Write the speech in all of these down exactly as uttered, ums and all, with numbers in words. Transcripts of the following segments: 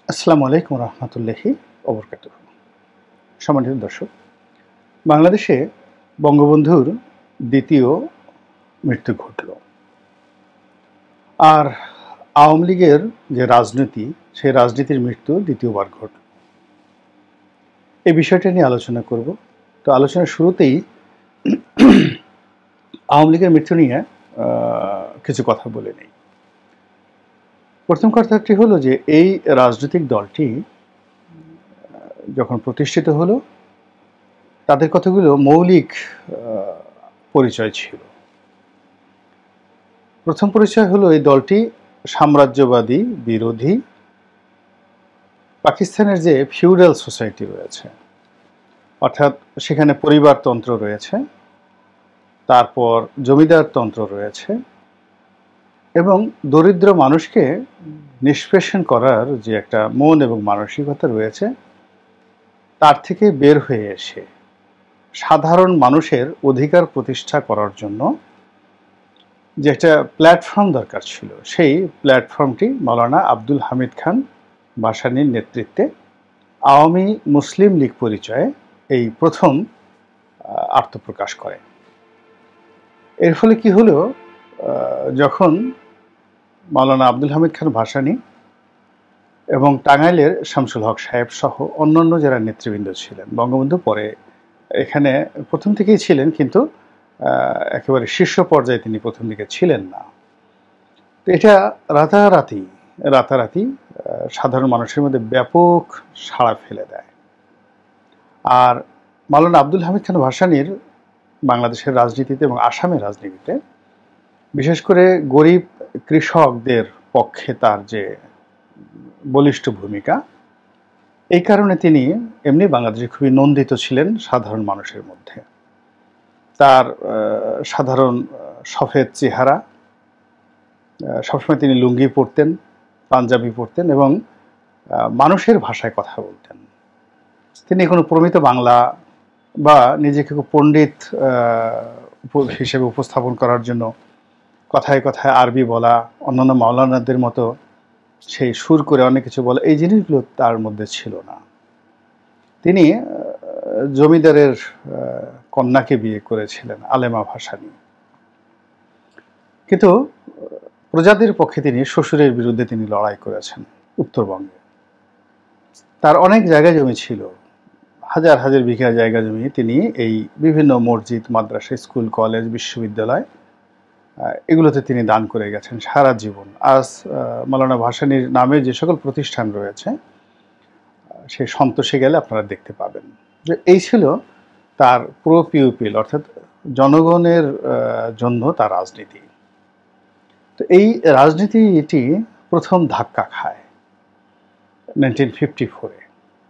আসসালামু আলাইকুম রহমতুল্লাহি ওবরকাতুহ। সম্মানিত দর্শক, বাংলাদেশে বঙ্গবন্ধুর দ্বিতীয় মৃত্যু ঘটল। আর আওয়ামী লীগের যে রাজনীতি, সেই রাজনীতির মৃত্যু দ্বিতীয়বার ঘটল। এই বিষয়টা নিয়ে আলোচনা করব। তো আলোচনার শুরুতেই আওয়ামী লীগের মৃত্যু নিয়ে কিছু কথা বলে নেই। প্রথম কথাটি হলো যে এই রাজনৈতিক দলটি যখন প্রতিষ্ঠিত হলো, তাদের কতগুলো মৌলিক পরিচয় ছিল। প্রথম পরিচয় হলো এই দলটি সাম্রাজ্যবাদী বিরোধী। পাকিস্তানের যে ফিউডাল সোসাইটি রয়েছে, অর্থাৎ সেখানে পরিবারতন্ত্র রয়েছে, তারপর জমিদারতন্ত্র রয়েছে, এবং দরিদ্র মানুষকে নিষ্পেষণ করার যে একটা মন এবং মানসিকতা রয়েছে, তার থেকে বের হয়ে এসে সাধারণ মানুষের অধিকার প্রতিষ্ঠা করার জন্য যে একটা প্ল্যাটফর্ম দরকার ছিল, সেই প্ল্যাটফর্মটি মাওলানা আব্দুল হামিদ খান ভাসানীর নেতৃত্বে আওয়ামী মুসলিম লীগ পরিচয়ে এই প্রথম আত্মপ্রকাশ করে। এর ফলে কি হলো, যখন মাওলানা আব্দুল হামিদ খান ভাসানী এবং টাঙ্গাইলের শামসুল হক সাহেব সহ অন্যান্য যারা নেতৃবৃন্দ ছিলেন, বঙ্গবন্ধু পরে এখানে প্রথম থেকেই ছিলেন, কিন্তু একেবারে শীর্ষ পর্যায়ে তিনি প্রথম দিকে ছিলেন না। তো এটা রাতারাতি রাতারাতি সাধারণ মানুষের মধ্যে ব্যাপক সাড়া ফেলে দেয়। আর মাওলানা আব্দুল হামিদ খান ভাসানীর বাংলাদেশের রাজনীতিতে এবং আসামের রাজনীতিতে, বিশেষ করে গরিব কৃষকদের পক্ষে তার যে বলিষ্ঠ ভূমিকা, এই কারণে তিনি এমনি বাংলাদেশে খুবই নন্দিত ছিলেন সাধারণ মানুষের মধ্যে। তার সাধারণ সফেদ চেহারা, সবসময় তিনি লুঙ্গি পরতেন, পাঞ্জাবি পরতেন এবং মানুষের ভাষায় কথা বলতেন। তিনি কোনো প্রমিত বাংলা বা নিজেকে পণ্ডিত হিসেবে উপস্থাপন করার জন্য কথায় কথায় আরবি বলা, অন্যান্য মাওলানাদের মতো সেই সুর করে অনেক কিছু বলা, এই জিনিসগুলো তার মধ্যে ছিল না। তিনি জমিদারের কন্যাকে বিয়ে করেছিলেন, আলেমা ভাসানী। কিন্তু প্রজাদের পক্ষে তিনি শ্বশুরের বিরুদ্ধে তিনি লড়াই করেছেন উত্তরবঙ্গে। তার অনেক জায়গা জমি ছিল, হাজার হাজার বিঘা জায়গা জমি তিনি এই বিভিন্ন মসজিদ, মাদ্রাসা, স্কুল, কলেজ, বিশ্ববিদ্যালয়, এগুলোতে তিনি দান করে গেছেন সারা জীবন। আজ মাওলানা ভাসানীর নামে যে সকল প্রতিষ্ঠান রয়েছে, সে সন্তোষে গেলে আপনারা দেখতে পাবেন যে এই ছিল তার প্রো পিউপিল, অর্থাৎ জনগণের জন্য তার রাজনীতি। তো এই রাজনীতিটি প্রথম ধাক্কা খায় নাইনটিন ফিফটি ফোরে।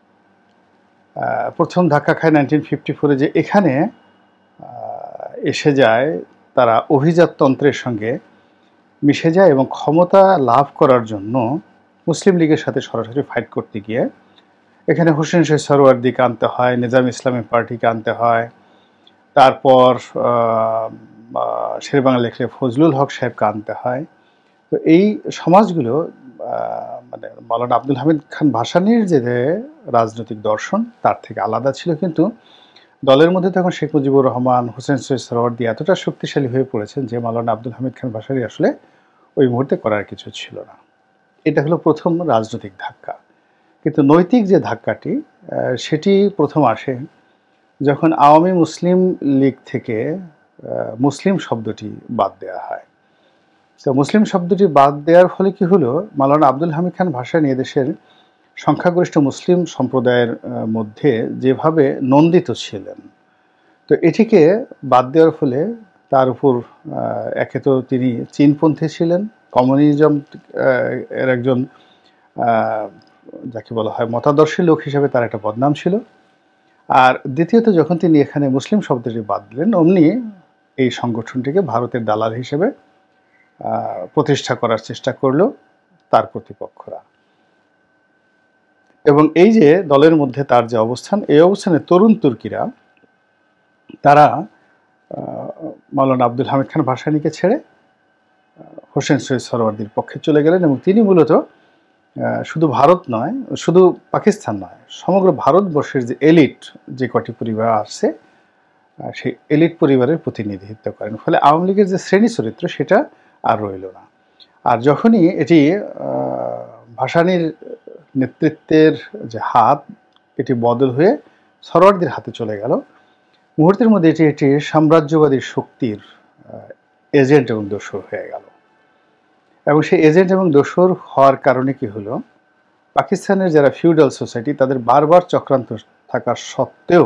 প্রথম ধাক্কা খায় নাইনটিন ফিফটি ফোরে যে এখানে এসে যায়, তারা অভিজাততন্ত্রের সঙ্গে মিশে যায় এবং ক্ষমতা লাভ করার জন্য মুসলিম লীগের সাথে সরাসরি ফাইট করতে গিয়ে এখানে হোসেন শহীদ সরওয়ার্দিকে আনতে হয়, নিজাম ইসলামী পার্টিকে আনতে হয়, তারপর শেরেবাংলা লেখলে ফজলুল হক সাহেবকে আনতে হয়। তো এই সমাজগুলো মানে মাওলানা আব্দুল হামিদ খান ভাসানীর যে রাজনৈতিক দর্শন তার থেকে আলাদা ছিল, কিন্তু দলের মধ্যে তখন শেখ মুজিবুর রহমান, হোসেন শহীদ সরওয়ার্দি এতটা শক্তিশালী হয়ে পড়েছেন যে মাওলানা আব্দুল হামিদ খান ভাসানী আসলে ওই মুহূর্তে করার কিছু ছিল না। এটা হলো প্রথম রাজনৈতিক ধাক্কা। কিন্তু নৈতিক যে ধাক্কাটি, সেটি প্রথম আসে যখন আওয়ামী মুসলিম লীগ থেকে মুসলিম শব্দটি বাদ দেওয়া হয়। তো মুসলিম শব্দটি বাদ দেওয়ার ফলে কি হলো, মাওলানা আব্দুল হামিদ খান ভাসানী এদেশের সংখ্যাগরিষ্ঠ মুসলিম সম্প্রদায়ের মধ্যে যেভাবে নন্দিত ছিলেন, তো এটিকে বাদ দেওয়ার ফলে তার উপর একে তো তিনি চীনপন্থী ছিলেন, কমিউনিজম এর একজন যাকে বলা হয় মতাদর্শী লোক হিসেবে তার একটা বদনাম ছিল। আর দ্বিতীয়ত যখন তিনি এখানে মুসলিম শব্দটি বাদ দিলেন, অমনি এই সংগঠনটিকে ভারতের দালাল হিসেবে প্রতিষ্ঠা করার চেষ্টা করলো তার প্রতিপক্ষরা। এবং এই যে দলের মধ্যে তার যে অবস্থান, এই অবস্থানে তরুণ তুর্কিরা তারা মাওলানা আব্দুল হামিদ খান ভাসানীকে ছেড়ে হোসেন শহীদ সরওয়ার্দির পক্ষে চলে গেলেন এবং তিনি মূলত শুধু ভারত নয়, শুধু পাকিস্তান নয়, সমগ্র ভারতবর্ষের যে এলিট যে কটি পরিবার আছে সেই এলিট পরিবারের প্রতিনিধিত্ব করেন। ফলে আওয়ামী লীগের যে শ্রেণী চরিত্র সেটা আর রইল না। আর যখনই এটি ভাসানীর নেতৃত্বের যে হাত এটি বদল হয়ে সরোয়ার্দীর হাতে চলে গেল, মুহূর্তের মধ্যে এটি একটি সাম্রাজ্যবাদী শক্তির এজেন্ট এবং দোসর হয়ে গেল। এবং সেই এজেন্ট এবং দোসর হওয়ার কারণে কি হলো, পাকিস্তানের যারা ফিউডাল সোসাইটি তাদের বারবার চক্রান্ত থাকা সত্ত্বেও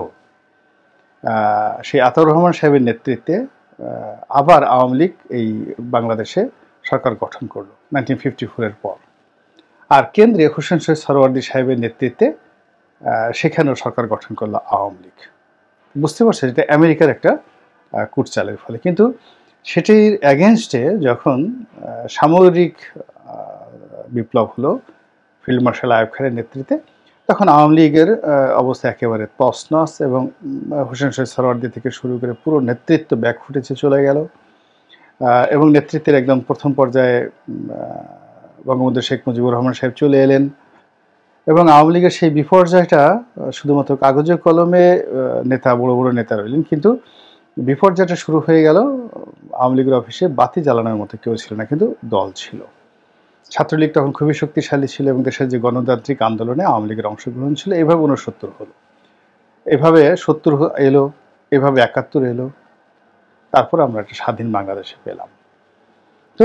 সেই আতাউর রহমান সাহেবের নেতৃত্বে আবার আওয়ামী লীগ এই বাংলাদেশে সরকার গঠন করলো নাইনটিন ফিফটি ফোরের পর। আর কেন্দ্রে হোসেন শহীদ সোহরাওয়ার্দী সাহেবের নেতৃত্বে সেখানেও সরকার গঠন করলো আওয়ামী লীগ। বুঝতে পারছে এটা আমেরিকার একটা কূটচালের ফলে। কিন্তু সেটির অ্যাগেনস্টে যখন সামরিক বিপ্লব হলো ফিল্ড মার্শাল আইয়ুব খানের নেতৃত্বে, তখন আওয়ামী লীগের অবস্থা একেবারে তছনছ এবং হোসেন শহীদ সোহরাওয়ার্দী থেকে শুরু করে পুরো নেতৃত্ব ব্যাক ফুটেছে চলে গেল। এবং নেতৃত্বের একদম প্রথম পর্যায়ে বঙ্গবন্ধু শেখ মুজিবুর রহমান সাহেব চলে এলেন এবং আওয়ামী লীগের সেই বিপর্যয়টা শুধুমাত্র কাগজে কলমে নেতা বড় বড় নেতা রইলেন, কিন্তু বিপর্যয়টা শুরু হয়ে গেল আওয়ামী লীগের অফিসে বাতি জ্বালানোর মতো কেউ ছিল না, কিন্তু দল ছিল। ছাত্রলীগ তখন খুবই শক্তিশালী ছিল এবং দেশের যে গণতান্ত্রিক আন্দোলনে আওয়ামী লীগের অংশগ্রহণ ছিল। এভাবে ঊনসত্তর হলো, এভাবে সত্তর এলো, এভাবে একাত্তর এলো, তারপর আমরা একটা স্বাধীন বাংলাদেশে পেলাম। তো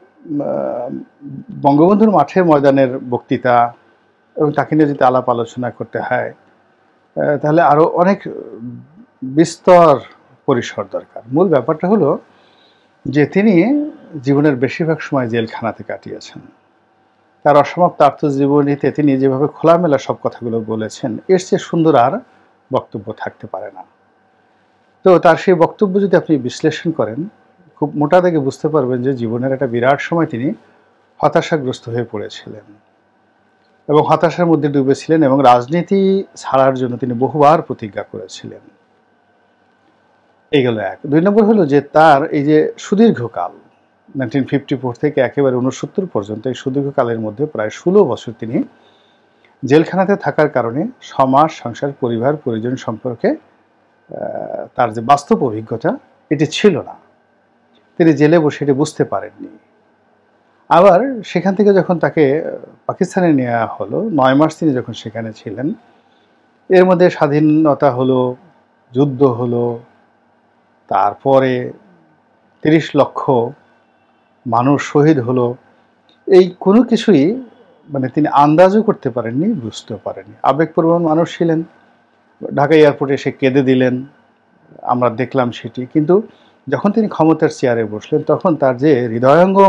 বঙ্গবন্ধুর মাঠে ময়দানের বক্তৃতা এবং তাকে নিয়ে যদি আলাপ আলোচনা করতে হয় তাহলে আরও অনেক বিস্তর পরিসর দরকার। মূল ব্যাপারটা হলো যে তিনি জীবনের বেশিরভাগ সময় জেলখানাতে কাটিয়েছেন। তার অসমাপ্ত আত্মজীবনীতে তিনি যেভাবে খোলামেলা সব কথাগুলো বলেছেন, এর চেয়ে সুন্দর আর বক্তব্য থাকতে পারে না। তো তার সেই বক্তব্য যদি আপনি বিশ্লেষণ করেন, খুব মোটা দাগে বুঝতে পারবেন যে জীবনের একটা বিরাট সময় তিনি হতাশাগ্রস্ত হয়ে পড়েছিলেন এবং হতাশার মধ্যে ডুবেছিলেন এবং রাজনীতি ছাড়ার জন্য তিনি বহুবার প্রতিজ্ঞা করেছিলেন। এই গেল এক। দুই নম্বর হলো যে তার এই যে সুদীর্ঘকাল নাইনটিন ফিফটি ফোর থেকে একেবারে ঊনসত্তর পর্যন্ত এই সুদীর্ঘকালের মধ্যে প্রায় ষোলো বছর তিনি জেলখানাতে থাকার কারণে সমাজ, সংসার, পরিবার, পরিজন সম্পর্কে তার যে বাস্তব অভিজ্ঞতা এটি ছিল না। তিনি জেলে বসে এটি বুঝতে পারেননি। আবার সেখান থেকে যখন তাকে পাকিস্তানে নেওয়া হলো, নয় মাস তিনি যখন সেখানে ছিলেন, এর মধ্যে স্বাধীনতা হলো, যুদ্ধ হলো, তারপরে তিরিশ লক্ষ মানুষ শহীদ হলো, এই কোনো কিছুই মানে তিনি আন্দাজও করতে পারেননি, বুঝতেও পারেননি। আবেগপ্রবণ মানুষ ছিলেন, ঢাকা এয়ারপোর্টে এসে কেঁদে দিলেন, আমরা দেখলাম সেটি। কিন্তু যখন তিনি ক্ষমতার চেয়ারে বসলেন তখন তার যে হৃদয়ঙ্গম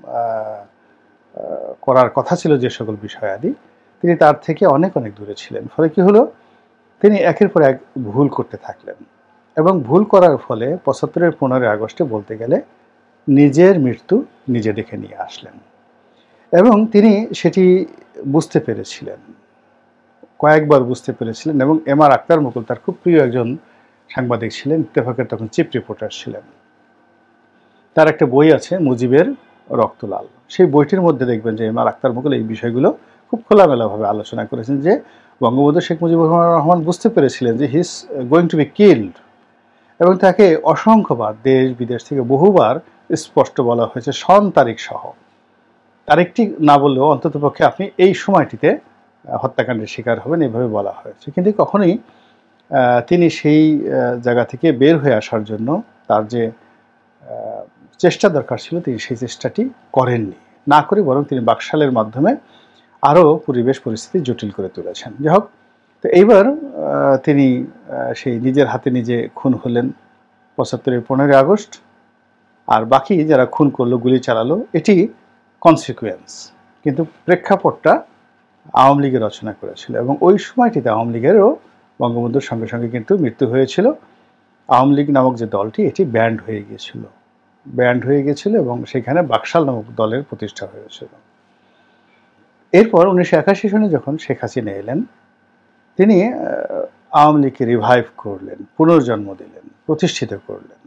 করার কথা ছিল যে সকল বিষয়াদি, তিনি তার থেকে অনেক অনেক দূরে ছিলেন। ফলে কি হলো, তিনি একের পর এক ভুল করতে থাকলেন এবং ভুল করার ফলে পঁচাত্তরের পনেরোই আগস্টে বলতে গেলে নিজের মৃত্যু নিজে ডেকে নিয়ে আসলেন এবং তিনি সেটি বুঝতে পেরেছিলেন, কয়েকবার বুঝতে পেরেছিলেন। এবং এম আর আক্তার মুকুল তার খুব প্রিয় একজন সাংবাদিক ছিলেন, ইত্তেফাকের তখন চিফ রিপোর্টার ছিলেন। তার একটা বই আছে মুজিবের রক্তলাল, সেই বইটির মধ্যে দেখবেন যে এম আর আক্তার মুকুল এই বিষয়গুলো খুব খোলামেলাভাবে আলোচনা করেছেন যে বঙ্গবন্ধু শেখ মুজিবুর রহমান বুঝতে পেরেছিলেন যে he is going to be killed এবং তাকে অসংখ্যবার দেশ বিদেশ থেকে বহুবার স্পষ্ট বলা হয়েছে, সন তারিখ সহ, তারিখটি না বললেও অন্ততপক্ষে আপনি এই সময়টিতে হত্যাকাণ্ডের শিকার হবেন, এভাবে বলা হয়েছে। কিন্তু কখনোই তিনি সেই জায়গা থেকে বের হয়ে আসার জন্য তার যে চেষ্টা দরকার ছিল তিনি সেই চেষ্টাটি করেননি, না করে বরং তিনি বাকশালের মাধ্যমে আরও পরিবেশ পরিস্থিতি জটিল করে তুলেছেন। যাই হোক, তো এইবার তিনি সেই নিজের হাতে নিজে খুন হলেন পঁচাত্তরের পনেরোই আগস্ট, আর বাকি যারা খুন করলো, গুলি চালালো, এটি কনসিকুয়েন্স। কিন্তু প্রেক্ষাপটটা আওয়ামী লীগের রচনা করেছিল এবং ওই সময়টিতে আওয়ামী লীগেরও বঙ্গবন্ধুর সঙ্গে সঙ্গে কিন্তু মৃত্যু হয়েছিল। আওয়ামী লীগ নামক যে দলটি এটি ব্যান্ড হয়ে গিয়েছিল ব্যান্ড হয়ে গিয়েছিল এবং সেখানে বাকশাল নামক দলের প্রতিষ্ঠা হয়েছিল। এরপর উনিশশো একাশি সনে যখন শেখ হাসিনা এলেন, তিনি আওয়ামী লীগকে রিভাইভ করলেন, পুনর্জন্ম দিলেন, প্রতিষ্ঠিত করলেন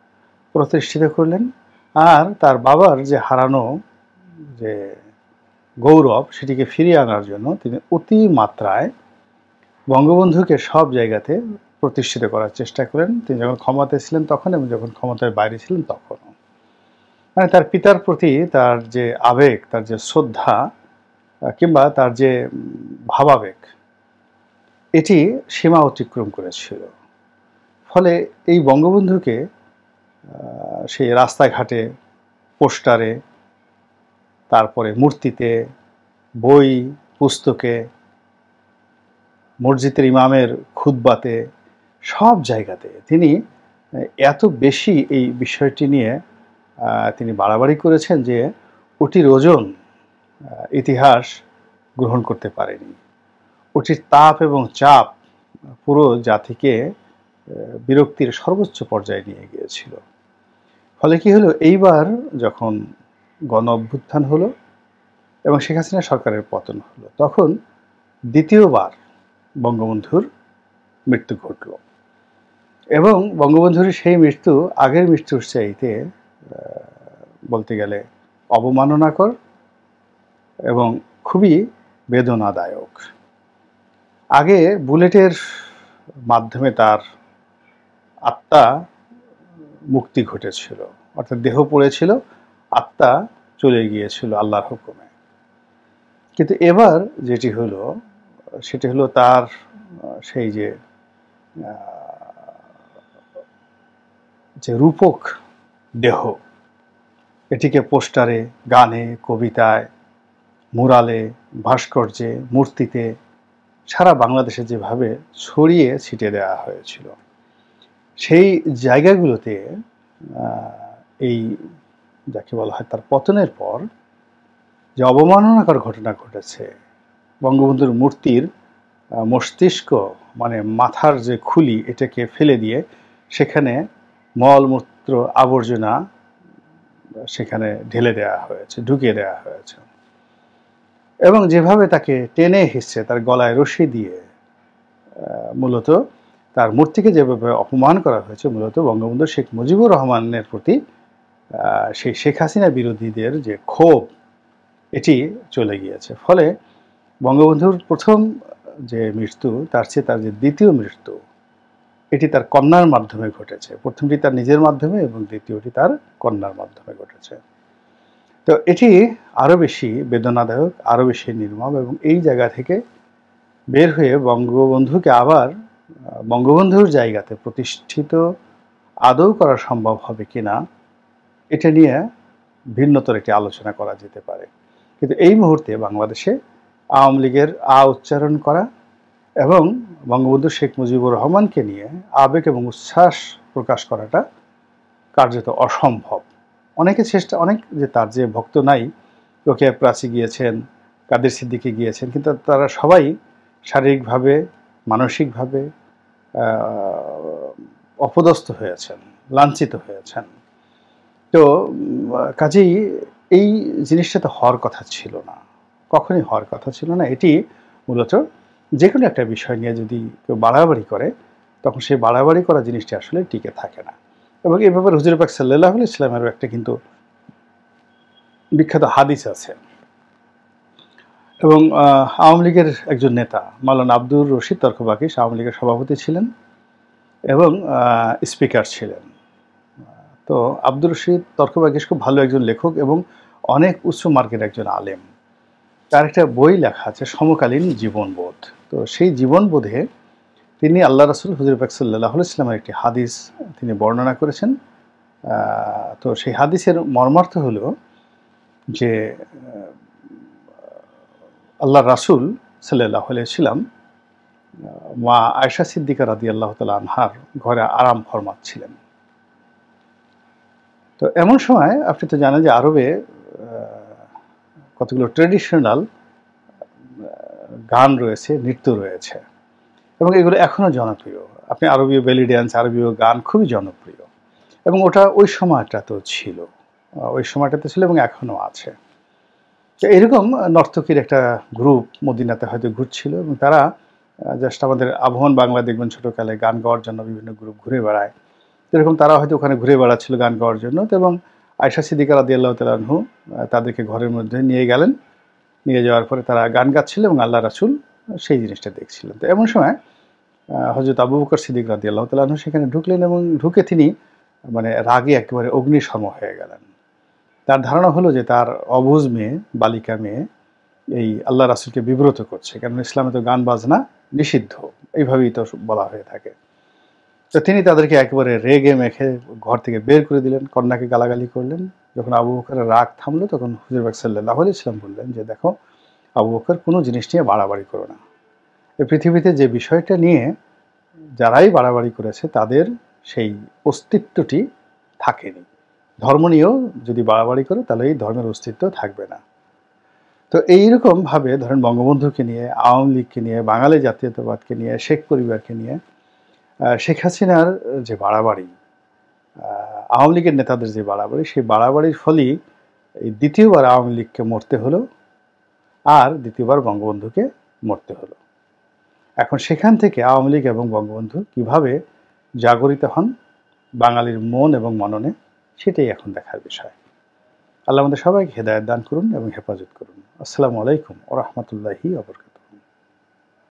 প্রতিষ্ঠিত করলেন আর তার বাবার যে হারানো যে গৌরব সেটিকে ফিরিয়ে আনার জন্য তিনি অতি মাত্রায় বঙ্গবন্ধুকে সব জায়গাতে প্রতিষ্ঠিত করার চেষ্টা করেন। তিনি যখন ক্ষমতায় ছিলেন তখন এবং যখন ক্ষমতার বাইরে ছিলেন তখনও। মানে তার পিতার প্রতি তার যে আবেগ, তার যে শ্রদ্ধা কিংবা তার যে ভাবাবেগ, এটি সীমা অতিক্রম করেছিল। ফলে এই বঙ্গবন্ধুকে সেই রাস্তাঘাটে, পোস্টারে, তারপরে মূর্তিতে, বই পুস্তকে, মসজিদের ইমামের খুতবাতে, সব জায়গাতে তিনি এত বেশি এই বিষয়টি নিয়ে তিনি বাড়াবাড়ি করেছেন যে ওটির ওজন ইতিহাস গ্রহণ করতে পারেনি। ওটির তাপ এবং চাপ পুরো জাতিকে বিরক্তির সর্বোচ্চ পর্যায়ে নিয়ে গিয়েছিল। ফলে কি হলো, এইবার যখন গণ অভ্যুত্থান হলো এবং শেখ হাসিনা সরকারের পতন হলো, তখন দ্বিতীয়বার বঙ্গবন্ধুর মৃত্যু ঘটল। এবং বঙ্গবন্ধুর সেই মৃত্যু আগের মৃত্যুর চাইতে বলতে গেলে অবমাননাকর এবং খুবই বেদনাদায়ক। আগে বুলেটের মাধ্যমে তার আত্মা মুক্তি ঘটেছিল, অর্থাৎ দেহ পড়েছিল, আত্মা চলে গিয়েছিল আল্লাহর হুকুমে। কিন্তু এবার যেটি হলো সেটি হলো তার সেই যে যে রূপক দেহ, এটিকে পোস্টারে, গানে, কবিতায়, মুরালে, ভাস্কর্যে, মূর্তিতে সারা বাংলাদেশে যেভাবে ছড়িয়ে ছিটিয়ে দেওয়া হয়েছিল, সেই জায়গাগুলোতে এই যাকে বলা হয় তার পতনের পর যে অবমাননাকর ঘটনা ঘটেছে, বঙ্গবন্ধুর মূর্তির মস্তিষ্ক মানে মাথার যে খুলি এটাকে ফেলে দিয়ে সেখানে মলমূত্র আবর্জনা সেখানে ঢেলে দেওয়া হয়েছে, ঢুকিয়ে দেওয়া হয়েছে, এবং যেভাবে তাকে টেনে হিসছে তার গলায় রশি দিয়ে মূলত তার মূর্তিকে যেভাবে অপমান করা হয়েছে, মূলত বঙ্গবন্ধু শেখ মুজিবুর রহমানের প্রতি সেই শেখ হাসিনা বিরোধীদের যে ক্ষোভ এটি চলে গিয়েছে। ফলে বঙ্গবন্ধুর প্রথম যে মৃত্যু তার চেয়ে তার যে দ্বিতীয় মৃত্যু এটি তার কন্যার মাধ্যমে ঘটেছে। প্রথমটি তার নিজের মাধ্যমে এবং দ্বিতীয়টি তার কন্যার মাধ্যমে ঘটেছে। তো এটি আরও বেশি বেদনাদায়ক, আরও বেশি নির্মম, এবং এই জায়গা থেকে বের হয়ে বঙ্গবন্ধুকে আবার বঙ্গবন্ধুর জায়গাতে প্রতিষ্ঠিত আদৌ করা সম্ভব হবে কিনা এটা নিয়ে ভিন্নতর একটি আলোচনা করা যেতে পারে। কিন্তু এই মুহূর্তে বাংলাদেশে আওয়ামী লীগের আ উচ্চারণ করা এবং বঙ্গবন্ধু শেখ মুজিবুর রহমানকে নিয়ে আবেগ এবং উচ্ছ্বাস প্রকাশ করাটা কার্যত অসম্ভব। অনেকে চেষ্টা, অনেক যে তার যে ভক্ত নাই, রোকেয়া প্রাচী গিয়েছেন, কাদের সিদ্দিকী গিয়েছেন, কিন্তু তারা সবাই শারীরিকভাবে, মানসিকভাবে অপদস্থ হয়েছেন, লাঞ্ছিত হয়েছেন। তো কাজেই এই জিনিসটা তো হওয়ার কথা ছিল না, কখনই হওয়ার কথা ছিল না। এটি মূলত যে কোনো একটা বিষয় নিয়ে যদি কেউ বাড়াবাড়ি করে তখন সেই বাড়াবাড়ি করা জিনিসটি আসলে টিকে থাকে না। এবং এই ব্যাপারে হুজুর পাক সাল্লাল্লাহু আলাইহি ওয়াসাল্লামেরও একটা কিন্তু বিখ্যাত হাদিস আছে। এবং আওয়ামী লীগের একজন নেতা মাওলানা আব্দুর রশিদ তর্কবাকিশ আওয়ামী লীগের সভাপতি ছিলেন এবং স্পিকার ছিলেন। তো আব্দুর রশিদ তর্কবাকিশ খুব ভালো একজন লেখক এবং অনেক উচ্চ মার্গের একজন আলেম। তার একটা বই লেখা আছে সমকালীন জীবনবোধ। তো সেই জীবনবোধে তিনি আল্লাহ রাসূল হুজুর পাক সাল্লাল্লাহু আলাইহি ওয়াসাল্লামের একটি হাদিস তিনি বর্ণনা করেছেন। তো সেই হাদিসের মর্মার্থ হলো যে আল্লাহ রাসূল সাল্লাল্লাহু আলাইহি ওয়াসাল্লাম মা আয়েশা সিদ্দিকা রাদিয়াল্লাহু তাআলা আনহার ঘরে আরাম ফরমাচ্ছিলেন। তো এমন সময় আপনি তো জানেন যে আরবে কতগুলো ট্র্যাডিশনাল গান রয়েছে, নৃত্য রয়েছে, এবং এগুলো এখনও জনপ্রিয়। আপনি আরবীয় বেলি ড্যান্স, আরবীয় গান খুবই জনপ্রিয়, এবং ওটা ওই সময়টাতেও ছিল, ওই সময়টাতে ছিল এবং এখনও আছে। তো এরকম নর্তকীর একটা গ্রুপ মদিনাতে হয়তো ঘুরছিল, এবং তারা জাস্ট আমাদের আবহমান বাংলা দেখবেন ছোটোকালে গান গাওয়ার জন্য বিভিন্ন গ্রুপ ঘুরে বেড়ায়, এরকম তারা হয়তো ওখানে ঘুরে বেড়াচ্ছিল গান গাওয়ার জন্য। তো এবং আয়েশা সিদ্দিকা রাদিয়াল্লাহু তাআলা আনহু তাদেরকে ঘরের মধ্যে নিয়ে গেলেন নিয়ে যাওয়ার পরে তারা গান গাচ্ছিল এবং আল্লাহ রাসূল সেই জিনিসটা দেখছিলেন। তো এমন সময় হযরত আবু বকর সিদ্দিক রাদিয়াল্লাহু তাআলা আনহু সেখানে ঢুকলেন এবং ঢুকে তিনি মানে রাগে একেবারে অগ্নিশর্মা হয়ে গেলেন। তার ধারণা হলো যে তার অবুঝ মেয়ে, বালিকা মেয়ে এই আল্লাহ রাসূলকে বিব্রত করছে, কারণ ইসলামে তো গান বাজনা নিষিদ্ধ, এইভাবেই তো বলা হয়ে থাকে। তো তিনি তাদেরকে একেবারে রেগে মেখে ঘর থেকে বের করে দিলেন, কন্যাকে গালাগালি করলেন। যখন আবু বকরের রাগ থামলো তখন হুজুর পাক সাল্লাল্লাহু আলাইহি ওয়াসাল্লাম বললেন যে, দেখো আবু বকর, কোনো জিনিস নিয়ে বাড়াবাড়ি করো না। এই পৃথিবীতে যে বিষয়টা নিয়ে যারাই বাড়াবাড়ি করেছে তাদের সেই অস্তিত্বটি থাকেনি। ধর্ম নিয়েও যদি বাড়াবাড়ি করে তাহলে এই ধর্মের অস্তিত্ব থাকবে না। তো এইরকমভাবে ধরেন বঙ্গবন্ধুকে নিয়ে, আওয়ামী লীগকে নিয়ে, বাঙালি জাতীয়তাবাদকে নিয়ে, শেখ পরিবারকে নিয়ে শেখ হাসিনার যে বাড়াবাড়ি, আওয়ামী লীগের নেতাদের যে বাড়াবাড়ি, সেই বাড়াবাড়ির ফলেই এই দ্বিতীয়বার আওয়ামী লীগকে মরতে হলো আর দ্বিতীয়বার বঙ্গবন্ধুকে মরতে হলো। এখন সেখান থেকে আওয়ামী লীগ এবং বঙ্গবন্ধু কিভাবে জাগরিত হন বাঙালির মন এবং মননে, সেটাই এখন দেখার বিষয়। আল্লাহ আমাদের সবাইকে হেদায়েত দান করুন এবং হেফাজত করুন। আসসালামু আলাইকুম ওয়া রাহমাতুল্লাহি ওয়া বারাকাতুহু।